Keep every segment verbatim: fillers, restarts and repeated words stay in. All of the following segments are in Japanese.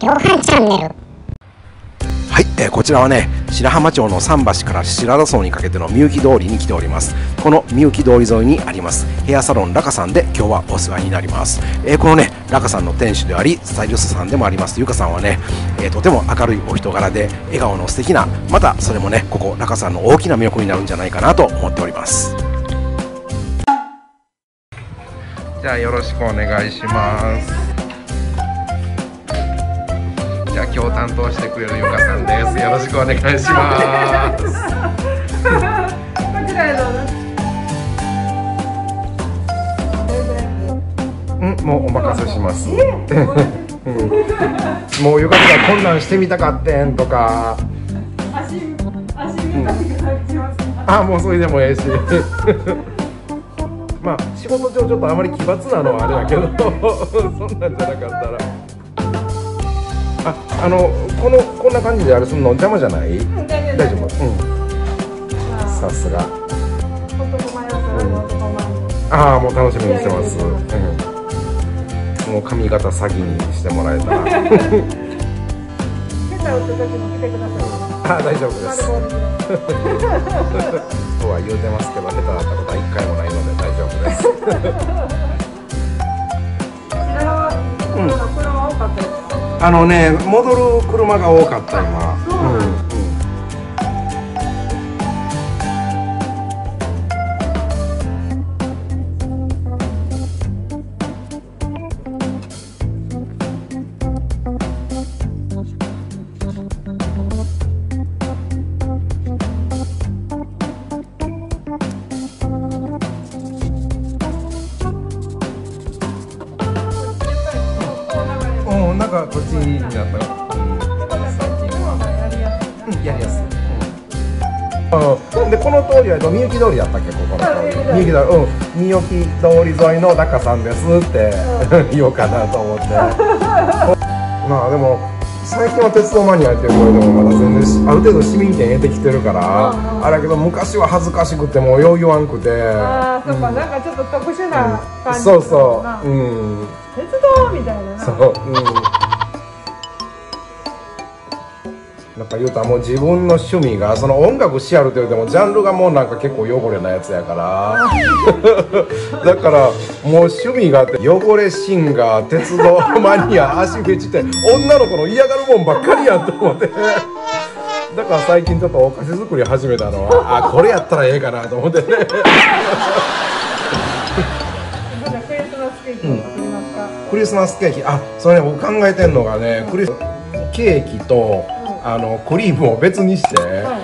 量販チャンネル。 はい、えー、こちらはね、白浜町の桟橋から白田荘にかけてのみゆき通りに来ております。このみゆき通り沿いにありますヘアサロンラカさんで今日はお世話になります。えー、このねラカさんの店主でありスタイリストさんでもありますゆかさんはね、えー、とても明るいお人柄で笑顔の素敵な、またそれもねここラカさんの大きな魅力になるんじゃないかなと思っております。じゃあよろしくお願いします。じゃあ今日担当してくれるゆかさんです。よろしくお願いします。 こちらへどうぞ。 うん、もうお任せします。うん、もうゆかさんこんなんしてみたかってんとか。 足足見たくなっちゃいます。 あ、もうそれでもええし。まあ仕事上ちょっとあまり奇抜なのはあれだけど、そんなんじゃなかったら。あ、あのこのこんな感じであれするの邪魔じゃない？うん、大丈夫。うん。さすが。ああ、もう楽しみにしてます。うん。もう髪型先にしてもらえたら。あ、大丈夫です。とは言うてますけど、下手だったことは一回もないので大丈夫です。うん。あのね、戻る車が多かった今。うん。なんかこっちになったよ。うん、やりやすい。うん。でこの通りはみゆき通りだったっけ、ここの通り。みゆき通り、うん、みゆき通り沿いのラカさんですって言おうかなと思って。まあでも最近は鉄道マニアっていう声でもまだ全然ある程度市民権得てきてるから、あれだけど昔は恥ずかしくてもうよう言わんくて。ああ、そっか、なんかちょっと特殊な感じ。そうそう。うん。鉄道みたいな。そう。うん。なんか言うたらもう自分の趣味がその音楽しやるというてもジャンルがもうなんか結構汚れなやつやからだからもう趣味があって汚れシンガー、鉄道マニア、足フェチって女の子の嫌がるもんばっかりやと思ってだから最近ちょっとお菓子作り始めたのはあ、これやったらええかなと思ってねクリスマスケーキ、あ、それね僕考えてんのがね、クリスケーキとあのクリームを別にして、はい、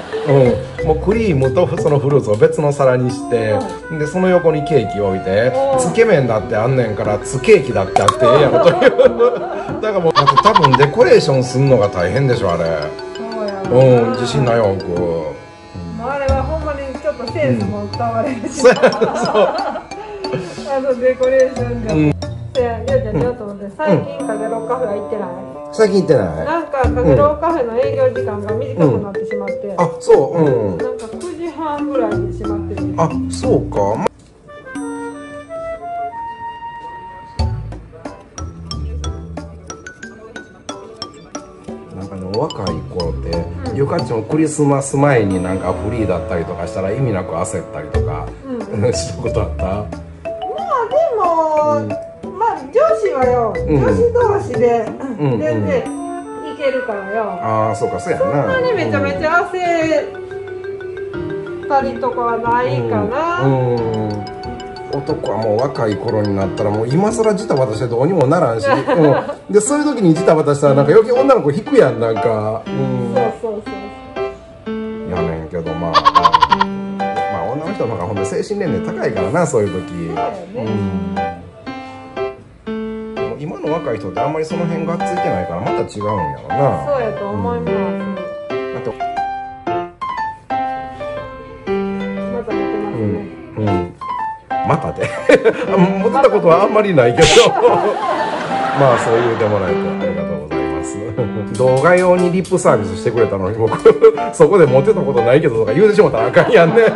うん、もうクリームとそのフルーツを別の皿にして、はい、でその横にケーキを置いて、つけ麺だってあんねんからつケーキだってあってええやろというだからもう多分デコレーションするのが大変でしょあれ。うん、自信ないわ僕。うん、あれはほんまにちょっとセンスも歌われるし、うん、そうあのデコレーションが、うん、いやじゃあちょっと待って、最近かげろうカフェは行ってない？最近行ってない。なんかかげろうカフェの営業時間が短くなってしまって、うん、あ、そう、うん、なんかくじはんぐらいにしまってる。あ、そうか、ま、なんかね、お若い頃って、うん、ゆかっちもクリスマス前になんかフリーだったりとかしたら意味なく焦ったりとか、うん、したことあった？まあでも、うん、女子はよ、うん、女子同士で全然いけるからよ。ああ、そうか、そうやな。そんなにめちゃめちゃ焦ったりとかはないかな。うん、うん、男はもう若い頃になったらもう今更ジタバタしてどうにもならんし、うん、でそういう時にジタバタしたらなんか余計女の子引くやん、なんか。うん、そうそうそう。やねんけどまあ、まあ女の人の方がほんで精神年齢高いからな、そういう時。そうやね。うん、今の若い人ってあんまりその辺がついてないからまた違うんやろな。そうやと思います。うん、あとまた寝てますね。うん、うん、またでモテたことはあんまりないけどまあそう言うてもらえてありがとうございます動画用にリップサービスしてくれたのに僕そこでモテたことないけどとか言うてしまったらあかんやんね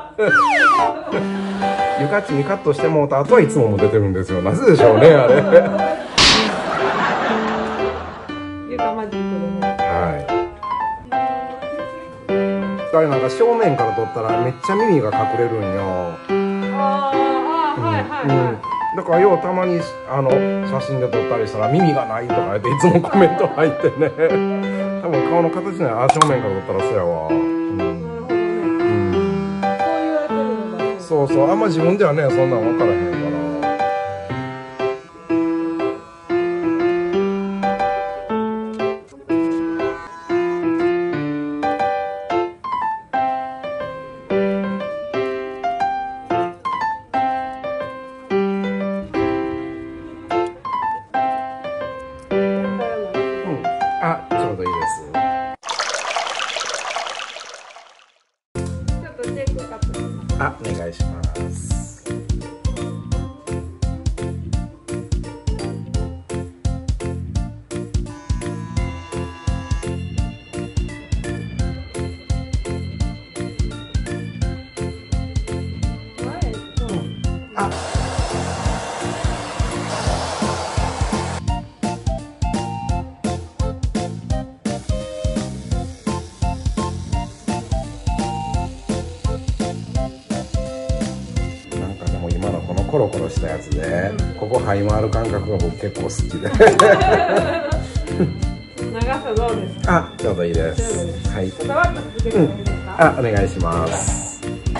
ゆかっちにカットしてもうた後はいつもも出てるんですよ。なぜでしょうねあれ。ゆあれなんか正面から撮ったらめっちゃ耳が隠れるんよ。 ああ、はいはいうんはだからようたまにあの写真で撮ったりしたら耳がないとか言っていつもコメント入ってね多分顔の形ねあ正面から撮ったらそうやわ。うんい。なるほどね。 うんそう言われてるのがね。 そうそうあんま自分ではねそんなん分からへんから。あ、ちょうどいいです。 ちょっとチェックカットします。 あ、お願いします。 はい、そう。 あ、なんかでも今のこのコロコロしたやつで、ここ這い回る感覚が僕結構好きで。 長さどうですか。 あ、ちょうどいいです。はい。 ちょっと待って、つけてもいいですか。 あ、お願いします。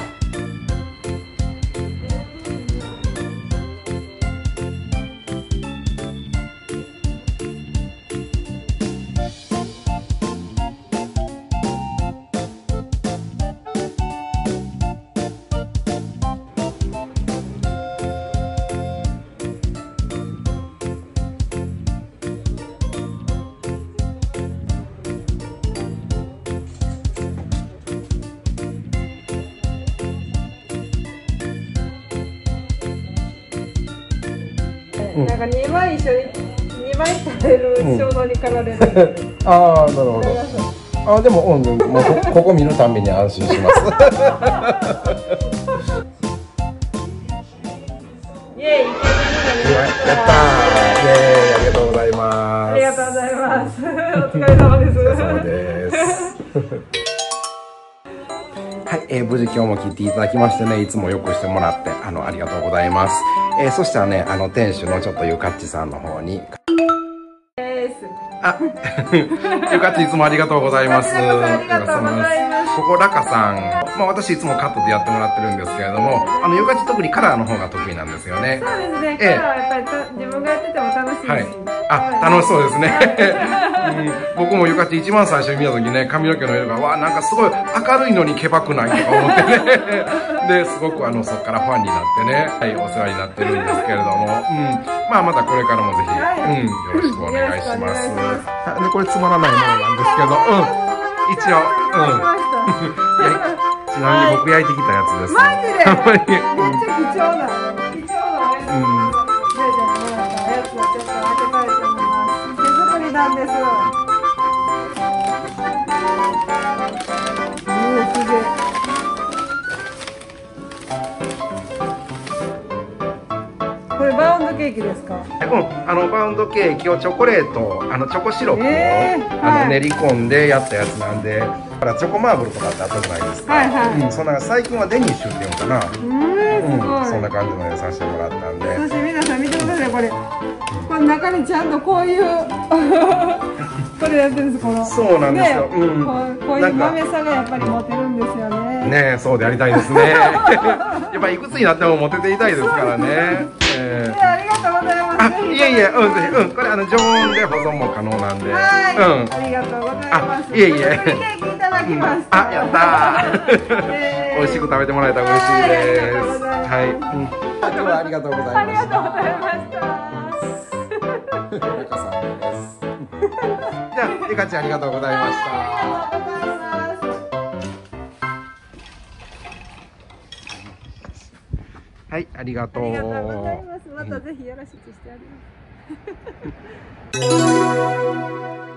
なんかにまい一緒ににまい食べる衝動に駆られる。 ああ、なるほど。あ、でも、うん、もうこ、ここ見るたんびに安心します。 イエーイ、 やったー、イエーイ、ありがとうございます。 ありがとうございます。お疲れ様です。 そうです。はい、えー、無事今日も切っていただきましてね、いつもよくしてもらって、あの、ありがとうございます。えー、そしたらね、あの、店主のちょっとゆかっちさんの方に。あ、ゆかっちいつもありがとうございます。 ありがとうございます。 ここラカさん、まあ私いつもカットでやってもらってるんですけれども、あのゆかっち特にカラーの方が得意なんですよね。 そうですね。 ええカラーはやっぱりた自分がやってても楽しいし。 はい。あ、楽しそうですね。うん、僕もゆかっち一番最初に見た時ね、髪の毛の色が、わあなんかすごい明るいのにけばくないとか思ってね。で、すごくあのそこからファンになってね、はい、お世話になってるんですけれども、うん、まあまたこれからもぜひ、 はいうん、よろしくお願いします。 よろしくお願いしますあでこれつまらないものなんですけど、うん、一応、うん。やちなみに僕焼いてきたやつです。 マジで。めっちゃやっぱり貴重な貴重なあれ。 うん。 ジェイちゃんがもらったやつをちょっと開けたいと思います。手作りなんです。おお、すげえ。これバウンドケーキですか。 うん、あのバウンドケーキをチョコレート、あのチョコシロップを、 えーあはいの練り込んでやったやつなんで、だからチョコマーブルとかってあったじゃないですか。 はいはいうん、そんな最近はデニッシュっていうのかな。 うーん、すごうん、 い。 そんな感じのやさせてもらったんで。 そして皆さん見てください、これ。これ中にちゃんとこういうこれやってるんです、この。 そうなんですよねうんこうこういう豆さがやっぱりモテるんですよね。 ねえ、そうでありたいですね。やっぱいくつになってもモテていたいですからね。えいや、ありがとうございます。 あ、いえいえ、うん、ぜひ、うん、これあの常温で保存も可能なんで。 はい、 うん。 ありがとうございます。 あいえいえ手作りケーキいただきました。 あ、やったー。 ね美味しく食べてもらえたら嬉しいはいありでがとうございますす。はい。うん。今日はありがとうございました。 ありがとうございました。 ゆかさんです。じゃあ、ゆかちゃんありがとうございました。 ありがとうございます。 はい、ありがとう。 ありがとうございます。またぜひよろしくしてあります。